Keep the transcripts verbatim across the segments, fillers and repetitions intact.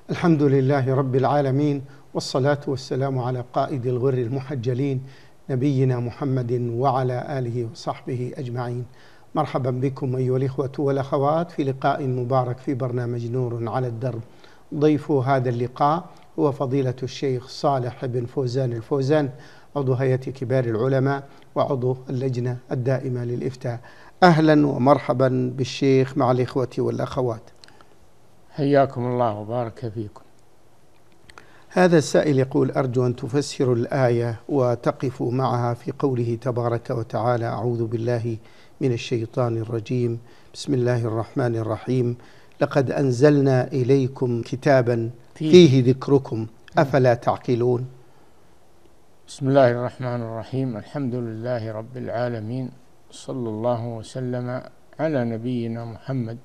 الحمد لله رب العالمين، والصلاة والسلام على قائد الغر المحجلين نبينا محمد وعلى آله وصحبه أجمعين. مرحبا بكم أيها الإخوة والأخوات في لقاء مبارك في برنامج نور على الدرب. ضيف هذا اللقاء هو فضيلة الشيخ صالح بن فوزان الفوزان، عضو هيئة كبار العلماء وعضو اللجنة الدائمة للإفتاء. أهلا ومرحبا بالشيخ مع الإخوة والأخوات. حياكم الله وبارك فيكم. هذا السائل يقول: أرجو أن تفسروا الآية وتقفوا معها في قوله تبارك وتعالى: أعوذ بالله من الشيطان الرجيم، بسم الله الرحمن الرحيم، لقد أنزلنا إليكم كتابا فيه ذكركم أفلا تعقلون. بسم الله الرحمن الرحيم، الحمد لله رب العالمين، صلى الله وسلم على نبينا محمد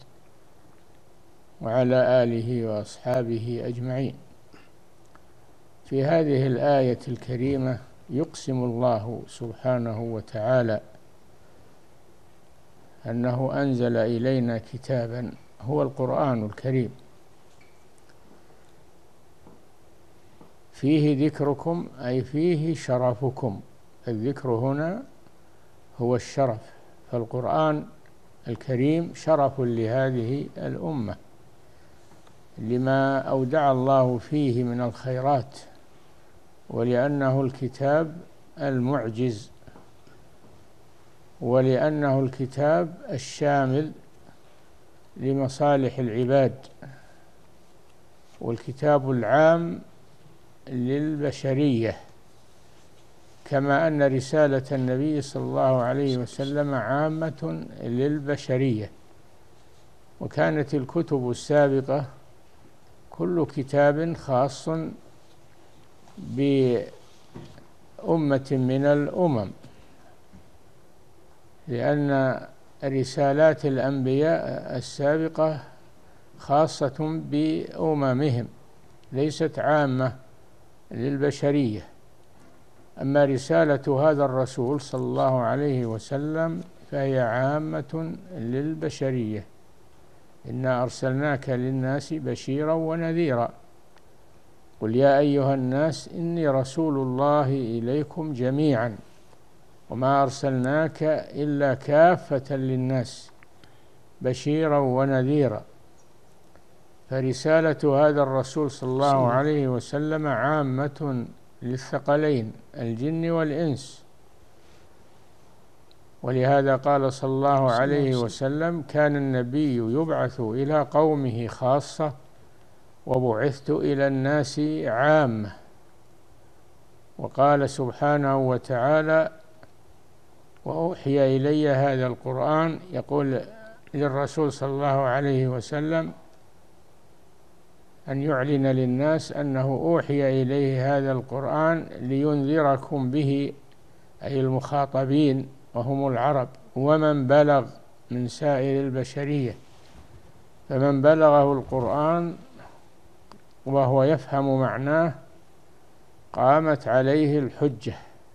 وعلى آله وأصحابه أجمعين. في هذه الآية الكريمة يقسم الله سبحانه وتعالى أنه أنزل إلينا كتابا هو القرآن الكريم فيه ذكركم، أي فيه شرفكم. الذكر هنا هو الشرف، فالقرآن الكريم شرف لهذه الأمة لما أودع الله فيه من الخيرات، ولأنه الكتاب المعجز، ولأنه الكتاب الشامل لمصالح العباد، والكتاب العام للبشرية، كما أن رسالة النبي صلى الله عليه وسلم عامة للبشرية. وكانت الكتب السابقة كل كتاب خاص بأمة من الأمم، لأن رسالات الأنبياء السابقة خاصة بأممهم، ليست عامة للبشرية. أما رسالة هذا الرسول صلى الله عليه وسلم فهي عامة للبشرية. إنا أرسلناك للناس بشيرا ونذيرا، قل يا أيها الناس إني رسول الله إليكم جميعا وما أرسلناك إلا كافة للناس بشيرا ونذيرا. فرسالة هذا الرسول صلى الله عليه وسلم عامة للثقلين الجن والإنس، ولهذا قال صلى الله عليه وسلم: كان النبي يبعث إلى قومه خاصة وبعثت إلى الناس عامة. وقال سبحانه وتعالى: وأوحي إلي هذا القرآن، يقول للرسول صلى الله عليه وسلم أن يعلن للناس أنه أوحي إليه هذا القرآن لينذركم به، أي المخاطبين وهم العرب، ومن بلغ من سائر البشرية. فمن بلغه القرآن وهو يفهم معناه قامت عليه الحجة،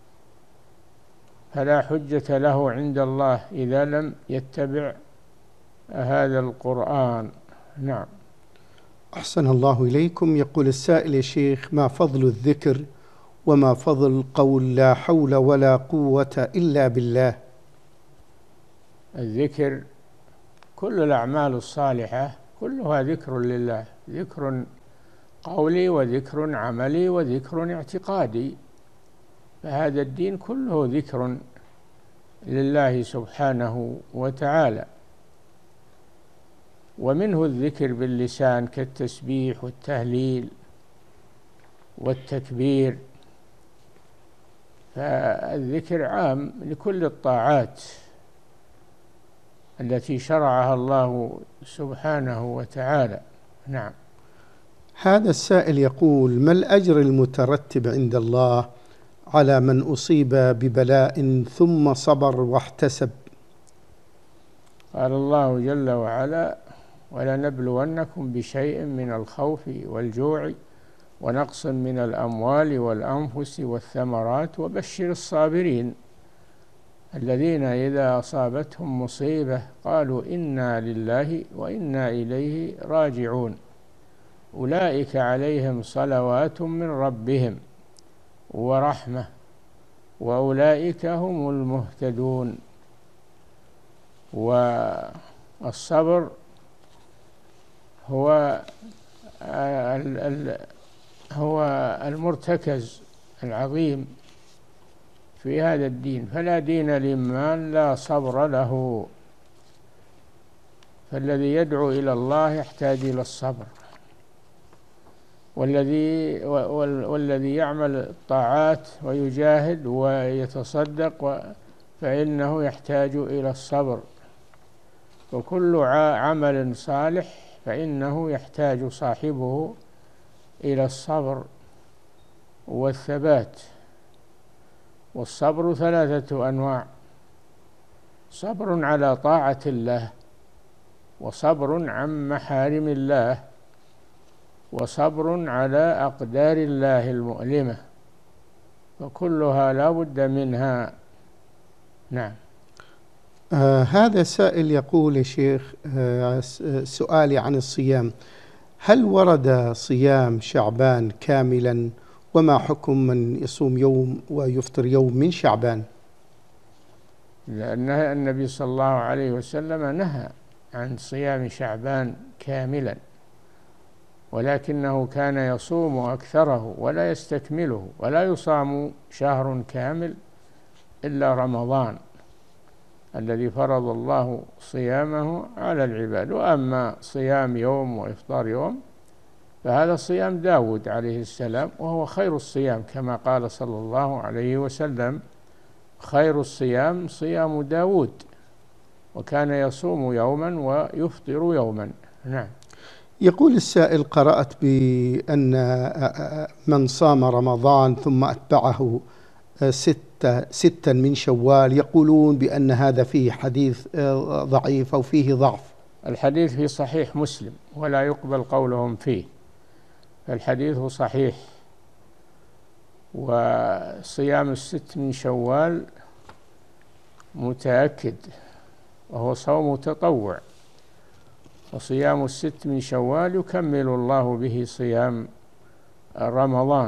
فلا حجة له عند الله إذا لم يتبع هذا القرآن. نعم. أحسن الله إليكم. يقول السائل: يا شيخ، ما فضل الذكر وما فضل قول لا حول ولا قوة إلا بالله؟ الذكر كل الأعمال الصالحة كلها ذكر لله، ذكر قولي وذكر عملي وذكر اعتقادي، فهذا الدين كله ذكر لله سبحانه وتعالى. ومنه الذكر باللسان كالتسبيح والتهليل والتكبير، فالذكر عام لكل الطاعات التي شرعها الله سبحانه وتعالى. نعم. هذا السائل يقول: ما الأجر المترتب عند الله على من أصيب ببلاء ثم صبر واحتسب؟ قال الله جل وعلا: ولنبلونكم بشيء من الخوف والجوع ونقص من الأموال والأنفس والثمرات وبشر الصابرين الذين إذا أصابتهم مصيبة قالوا إنا لله وإنا إليه راجعون. أولئك عليهم صلوات من ربهم ورحمة وأولئك هم المهتدون. والصبر هو هو المرتكز العظيم في هذا الدين، فلا دين لمن لا صبر له. فالذي يدعو إلى الله يحتاج إلى الصبر، والذي والذي يعمل الطاعات ويجاهد ويتصدق فإنه يحتاج إلى الصبر. وكل عمل صالح فإنه يحتاج صاحبه إلى الصبر والثبات. والصبر ثلاثة أنواع: صبر على طاعة الله، وصبر عن محارم الله، وصبر على أقدار الله المؤلمة، فكلها لا بد منها. نعم. آه هذا سائل يقول يا شيخ، آه سؤالي عن الصيام: هل ورد صيام شعبان كاملا؟ وما حكم من يصوم يوم ويفطر يوم من شعبان؟ لأن النبي صلى الله عليه وسلم نهى عن صيام شعبان كاملا، ولكنه كان يصوم أكثره ولا يستكمله، ولا يصام شهر كامل إلا رمضان الذي فرض الله صيامه على العباد. وأما صيام يوم وإفطار يوم فهذا صيام داود عليه السلام، وهو خير الصيام كما قال صلى الله عليه وسلم: خير الصيام صيام داود، وكان يصوم يوما ويفطر يوما. نعم. يقول السائل: قرأت بأن من صام رمضان ثم أتبعه ستة ستا من شوال، يقولون بأن هذا فيه حديث ضعيف أو فيه ضعف. الحديث في صحيح مسلم ولا يقبل قولهم فيه، فالحديث صحيح. وصيام الست من شوال متأكد، وهو صوم تطوع، وصيام الست من شوال يكمل الله به صيام رمضان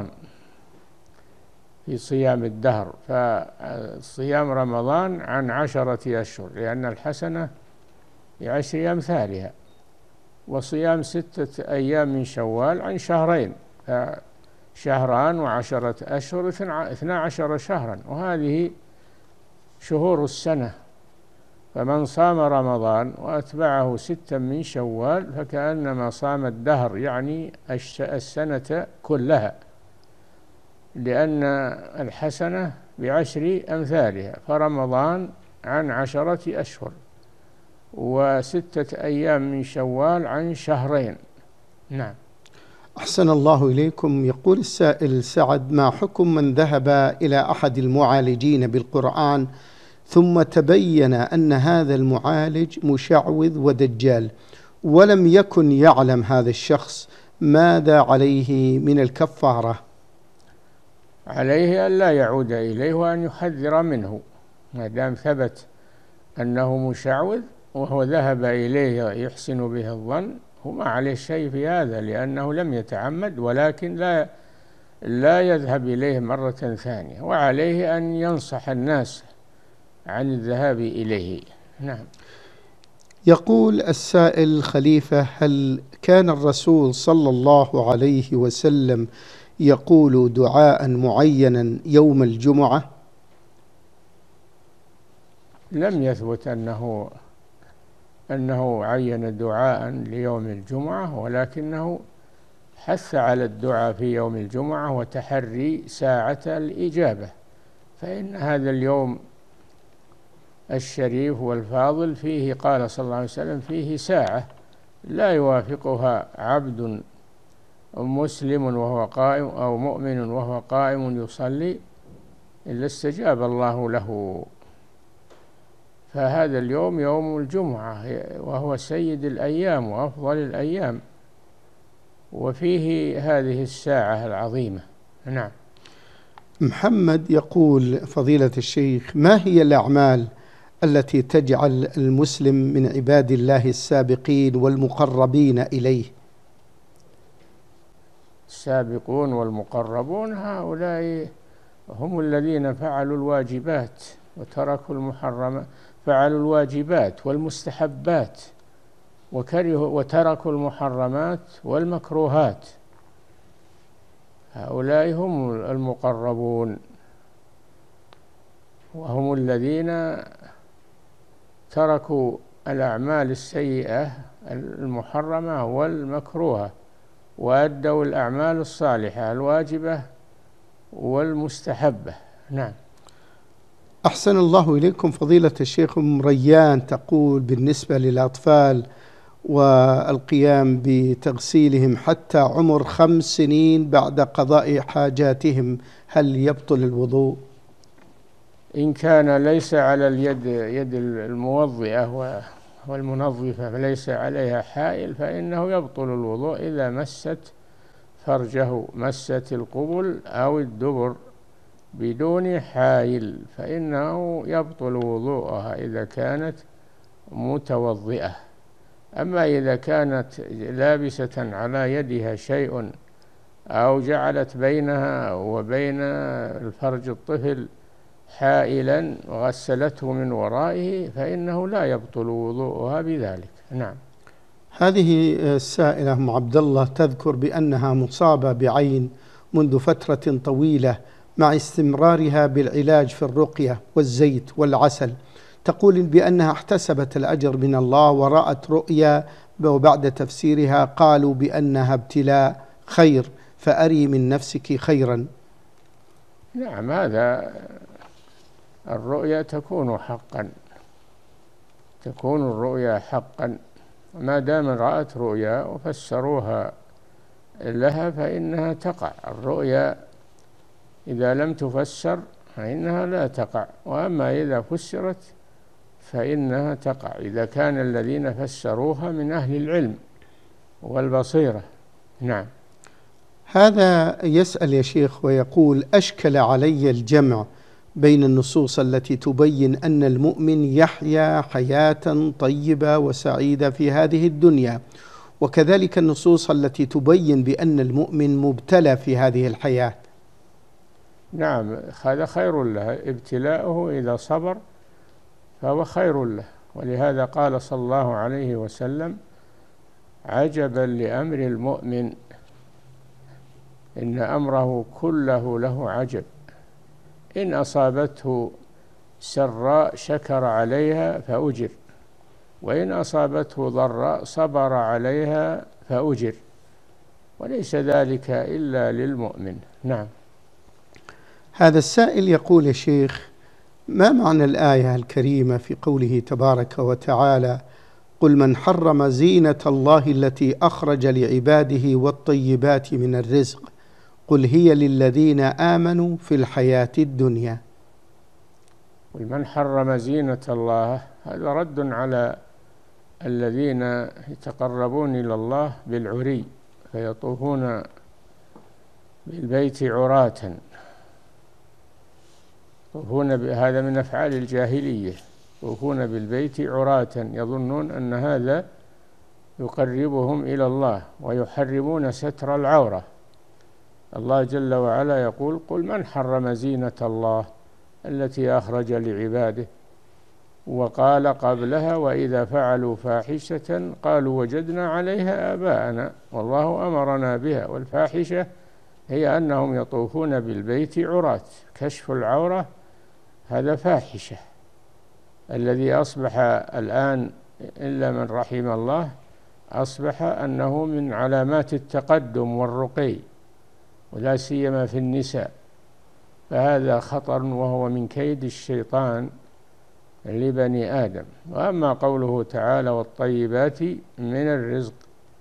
في صيام الدهر. فصيام رمضان عن عشرة أشهر، لأن الحسنة بعشر أمثالها. وصيام ستة أيام من شوال عن شهرين، شهران وعشرة أشهر اثنا عشر شهرا، وهذه شهور السنة. فمن صام رمضان وأتبعه ستا من شوال فكأنما صام الدهر، يعني السنة كلها، لأن الحسنة بعشر أمثالها. فرمضان عن عشرة أشهر، وستة أيام من شوال عن شهرين. نعم. أحسن الله إليكم. يقول السائل سعد: ما حكم من ذهب إلى أحد المعالجين بالقرآن ثم تبين أن هذا المعالج مشعوذ ودجال، ولم يكن يعلم هذا الشخص، ماذا عليه من الكفارة؟ عليه أن لا يعود إليه وأن يحذر منه، ما دام ثبت أنه مشعوذ وهو ذهب إليه يحسن به الظن، وما عليه شيء في هذا، لأنه لم يتعمد، ولكن لا لا يذهب إليه مرة ثانية. وعليه أن ينصح الناس عن الذهاب إليه. نعم. يقول السائل خليفة: هل كان الرسول صلى الله عليه وسلم يقول دعاء معينا يوم الجمعة؟ لم يثبت أنه أنه عين دعاء ليوم الجمعة، ولكنه حث على الدعاء في يوم الجمعة وتحري ساعة الإجابة، فإن هذا اليوم الشريف والفاضل فيه، قال صلى الله عليه وسلم: فيه ساعة لا يوافقها عبد مسلم وهو قائم أو مؤمن وهو قائم يصلي إلا استجاب الله له. فهذا اليوم يوم الجمعة، وهو سيد الأيام وأفضل الأيام، وفيه هذه الساعة العظيمة. نعم. محمد يقول: فضيلة الشيخ، ما هي الأعمال التي تجعل المسلم من عباد الله السابقين والمقربين إليه؟ السابقون والمقربون هؤلاء هم الذين فعلوا الواجبات وتركوا المحرمات، فعلوا الواجبات والمستحبات وكرهوا وتركوا المحرمات والمكروهات، هؤلاء هم المقربون، وهم الذين تركوا الأعمال السيئة المحرمة والمكروهة وأدوا الأعمال الصالحة الواجبة والمستحبة. نعم. أحسن الله إليكم فضيلة الشيخ. أم ريان تقول بالنسبة للأطفال والقيام بتغسيلهم حتى عمر خمس سنين بعد قضاء حاجاتهم، هل يبطل الوضوء؟ إن كان ليس على اليد يد الموضئة والمنظفة فليس عليها حائل فإنه يبطل الوضوء إذا مست فرجه، مست القبل أو الدبر بدون حائل فإنه يبطل وضوءها إذا كانت متوضئة. أما إذا كانت لابسة على يدها شيء أو جعلت بينها وبين الفرج الطفل حائلا وغسلته من ورائه فإنه لا يبطل وضوءها بذلك. نعم. هذه السائلة أم عبد الله تذكر بأنها مصابة بعين منذ فترة طويلة مع استمرارها بالعلاج في الرقية والزيت والعسل. تقول بأنها احتسبت الأجر من الله ورأت رؤيا وبعد تفسيرها قالوا بأنها ابتلاء خير، فأري من نفسك خيرا. نعم، هذا الرؤيا تكون حقا، تكون الرؤيا حقا ما دام رأت رؤيا وفسروها لها فإنها تقع. الرؤيا إذا لم تفسر فإنها لا تقع، وأما إذا فسرت فإنها تقع إذا كان الذين فسروها من أهل العلم والبصيرة. نعم. هذا يسأل يا شيخ ويقول: أشكل علي الجمع بين النصوص التي تبين أن المؤمن يحيا حياة طيبة وسعيدة في هذه الدنيا، وكذلك النصوص التي تبين بأن المؤمن مبتلى في هذه الحياة. نعم، هذا خير له، ابتلاؤه إذا صبر فهو خير له، ولهذا قال صلى الله عليه وسلم: عجبا لأمر المؤمن إن أمره كله له عجب، إن أصابته سراء شكر عليها فأجر، وإن أصابته ضراء صبر عليها فأجر، وليس ذلك إلا للمؤمن. نعم. هذا السائل يقول: يا شيخ، ما معنى الآية الكريمة في قوله تبارك وتعالى: قل من حرم زينة الله التي أخرج لعباده والطيبات من الرزق قل هي للذين آمنوا في الحياة الدنيا؟ قل من حرم زينة الله، هذا رد على الذين يتقربون إلى الله بالعري فيطوفون بالبيت عراة، يطوفون هذا من أفعال الجاهلية، يطوفون بالبيت عراة يظنون أن هذا يقربهم إلى الله، ويحرمون ستر العورة. الله جل وعلا يقول: قل من حرم زينة الله التي أخرج لعباده، وقال قبلها: وإذا فعلوا فاحشة قالوا وجدنا عليها آباءنا والله أمرنا بها. والفاحشة هي أنهم يطوفون بالبيت عراة، كشف العورة هذا فاحشة. الذي أصبح الآن إلا من رحم الله أصبح أنه من علامات التقدم والرقي، ولا سيما في النساء، فهذا خطر وهو من كيد الشيطان لبني آدم. وأما قوله تعالى: والطيبات من الرزق،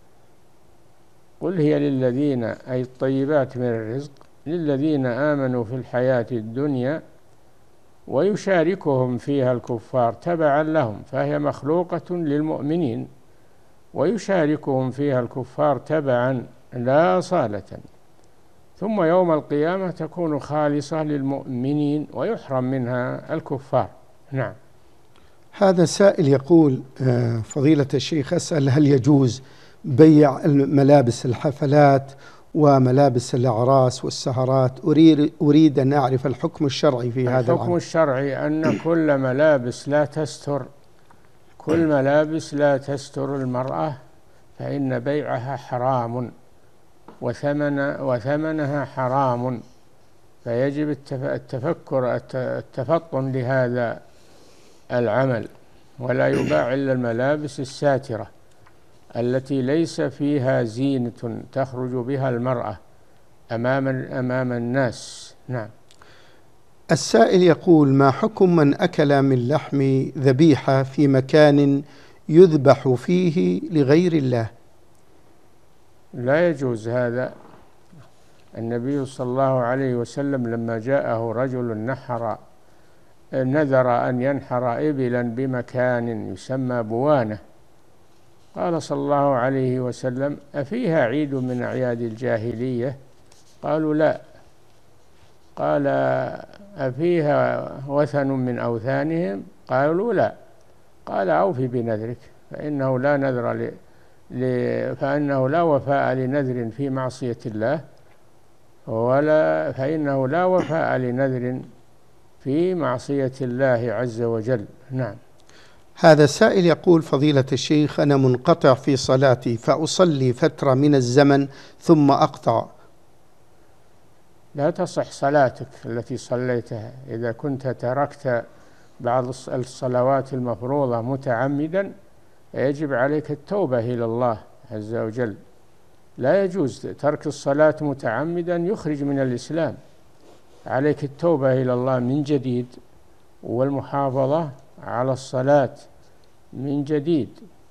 قل هي للذين، أي الطيبات من الرزق للذين آمنوا في الحياة الدنيا ويشاركهم فيها الكفار تبعا لهم، فهي مخلوقة للمؤمنين ويشاركهم فيها الكفار تبعا لا صالة، ثم يوم القيامة تكون خالصة للمؤمنين ويحرم منها الكفار. نعم. هذا سائل يقول: فضيلة الشيخ، أسأل هل يجوز بيع ملابس الحفلات وملابس الأعراس والسهرات، أريد, أريد أن أعرف الحكم الشرعي في هذا العمل. الحكم الشرعي أن كل ملابس لا تستر كل ملابس لا تستر المرأة فإن بيعها حرام وثمن وثمنها حرام، فيجب التفكر التفطن لهذا العمل، ولا يباع إلا الملابس الساترة التي ليس فيها زينة تخرج بها المرأة أمام أمام الناس. نعم. السائل يقول: ما حكم من أكل من لحم ذبيحة في مكان يذبح فيه لغير الله؟ لا يجوز هذا. النبي صلى الله عليه وسلم لما جاءه رجل نحر نذر أن ينحر إبلا بمكان يسمى بوانة، قال صلى الله عليه وسلم: أفيها عيد من أعياد الجاهلية؟ قالوا: لا. قال: أفيها وثن من أوثانهم؟ قالوا: لا. قال: أوفي بنذرك، فإنه لا نذر ل... ل... فإنه لا وفاء لنذر في معصية الله، ولا فإنه لا وفاء لنذر في معصية الله عز وجل. نعم. هذا السائل يقول: فضيلة الشيخ، أنا منقطع في صلاتي فأصلي فترة من الزمن ثم أقطع. لا تصح صلاتك التي صليتها إذا كنت تركت بعض الصلوات المفروضة متعمدا، يجب عليك التوبة إلى الله عز وجل. لا يجوز ترك الصلاة متعمدا يخرج من الإسلام، عليك التوبة إلى الله من جديد والمحافظة على الصلاة من جديد.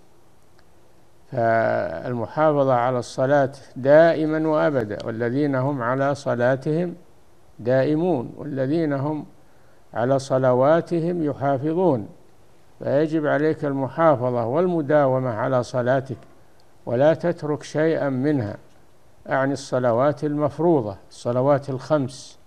فالمحافظة على الصلاة دائما وأبدا، والذين هم على صلاتهم دائمون، والذين هم على صلواتهم يحافظون. فيجب عليك المحافظة والمداومة على صلاتك، ولا تترك شيئا منها، أعني الصلوات المفروضة، الصلوات الخمس.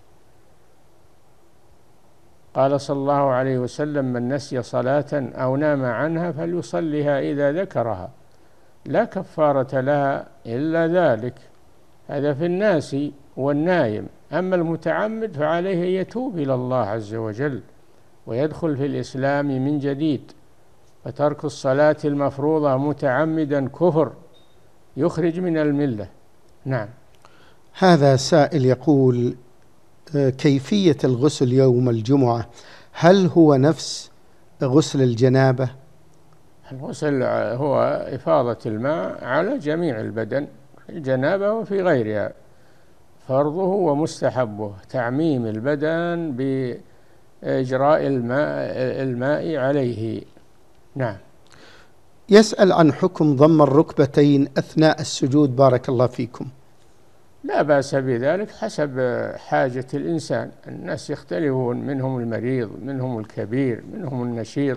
قال صلى الله عليه وسلم: من نسي صلاة أو نام عنها فليصلها إذا ذكرها، لا كفارة لها إلا ذلك. هذا في الناس والنايم. أما المتعمد فعليه يتوب إلى الله عز وجل ويدخل في الإسلام من جديد. فترك الصلاة المفروضة متعمدا كفر يخرج من الملة. نعم. هذا سائل يقول: كيفية الغسل يوم الجمعة، هل هو نفس غسل الجنابة؟ الغسل هو إفاضة الماء على جميع البدن، الجنابة وفي غيرها. فرضه ومستحبه تعميم البدن بإجراء الماء, الماء عليه. نعم. يسأل عن حكم ضم الركبتين أثناء السجود، بارك الله فيكم. لا بأس بذلك حسب حاجة الإنسان، الناس يختلفون، منهم المريض، منهم الكبير، منهم النشيط،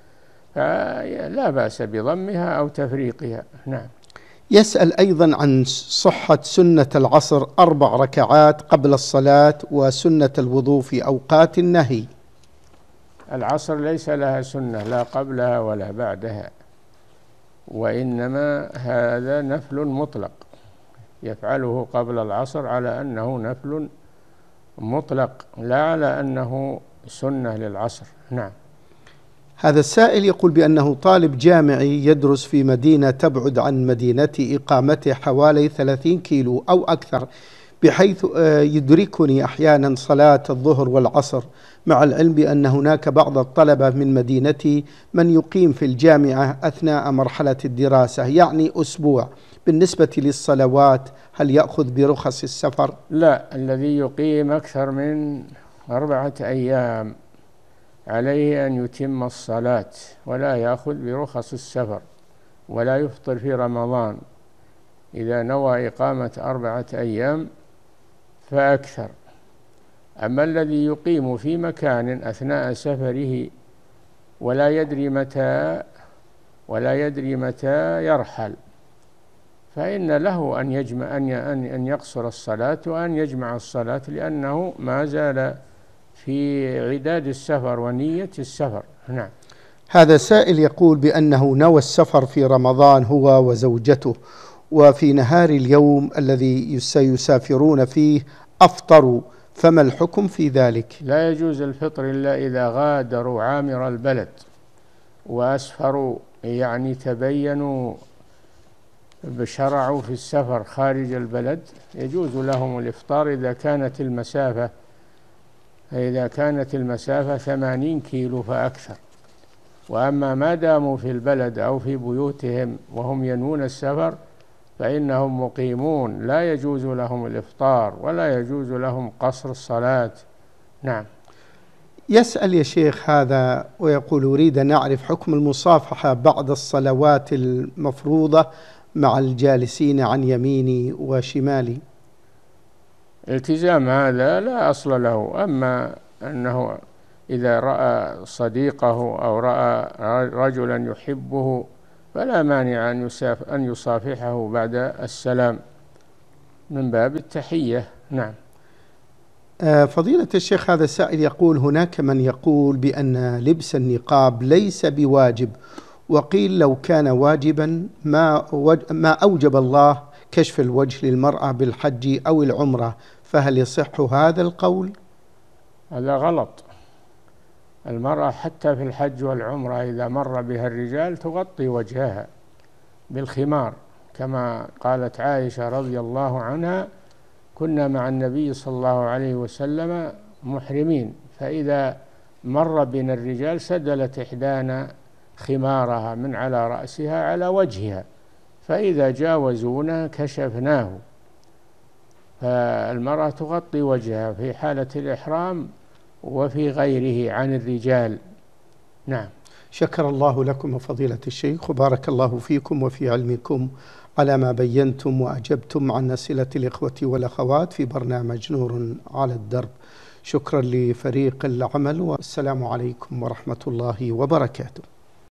فلا بأس بضمها أو تفريقها. نعم. يسأل أيضا عن صحة سنة العصر أربع ركعات قبل الصلاة وسنة الوضوء في أوقات النهي. العصر ليس لها سنة لا قبلها ولا بعدها، وإنما هذا نفل مطلق يفعله قبل العصر على أنه نفل مطلق، لا على أنه سنة للعصر. نعم. هذا السائل يقول بأنه طالب جامعي يدرس في مدينة تبعد عن مدينتي إقامته حوالي ثلاثين كيلو أو أكثر، بحيث يدركني أحيانا صلاة الظهر والعصر، مع العلم بأن هناك بعض الطلبة من مدينتي من يقيم في الجامعة أثناء مرحلة الدراسة، يعني أسبوع. بالنسبة للصلوات هل يأخذ برخص السفر؟ لا، الذي يقيم أكثر من أربعة أيام عليه أن يتم الصلاة ولا يأخذ برخص السفر، ولا يفطر في رمضان إذا نوى إقامة أربعة أيام فأكثر. أما الذي يقيم في مكان أثناء سفره ولا يدري متى ولا يدري متى يرحل، فإن له أن يجمع أن أن يقصر الصلاة وأن يجمع الصلاة، لأنه ما زال في عداد السفر ونية السفر. نعم. هذا سائل يقول بأنه نوى السفر في رمضان هو وزوجته، وفي نهار اليوم الذي سيسافرون فيه أفطروا، فما الحكم في ذلك؟ لا يجوز الفطر إلا إذا غادروا عامر البلد وأسفروا، يعني تبينوا بشرعوا في السفر خارج البلد، يجوز لهم الإفطار إذا كانت المسافة إذا كانت المسافة ثمانين كيلو فأكثر. وأما ما داموا في البلد أو في بيوتهم وهم ينوون السفر فإنهم مقيمون، لا يجوز لهم الإفطار ولا يجوز لهم قصر الصلاة. نعم. يسأل يا شيخ هذا ويقول: أريد أن أعرف حكم المصافحة بعد الصلوات المفروضة مع الجالسين عن يميني وشمالي. التزام هذا لا أصل له، أما أنه إذا رأى صديقه أو رأى رجلا يحبه فلا مانع أن يصافحه بعد السلام من باب التحية. نعم. فضيلة الشيخ، هذا السائل يقول: هناك من يقول بأن لبس النقاب ليس بواجب، وقيل لو كان واجبا ما, ما أوجب الله كشف الوجه للمرأة بالحج أو العمرة، فهل يصح هذا القول؟ هذا غلط. المرأة حتى في الحج والعمرة إذا مر بها الرجال تغطي وجهها بالخمار، كما قالت عائشة رضي الله عنها: كنا مع النبي صلى الله عليه وسلم محرمين، فإذا مر بنا الرجال سدلت إحدانا خمارها من على رأسها على وجهها، فإذا جاوزونا كشفناه. فالمرأة تغطي وجهها في حالة الإحرام وفي غيره عن الرجال. نعم. شكر الله لكم فضيلة الشيخ، وبارك الله فيكم وفي علمكم على ما بينتم وأجبتم عن أسئلة الإخوة والأخوات في برنامج نور على الدرب. شكرا لفريق العمل، والسلام عليكم ورحمة الله وبركاته.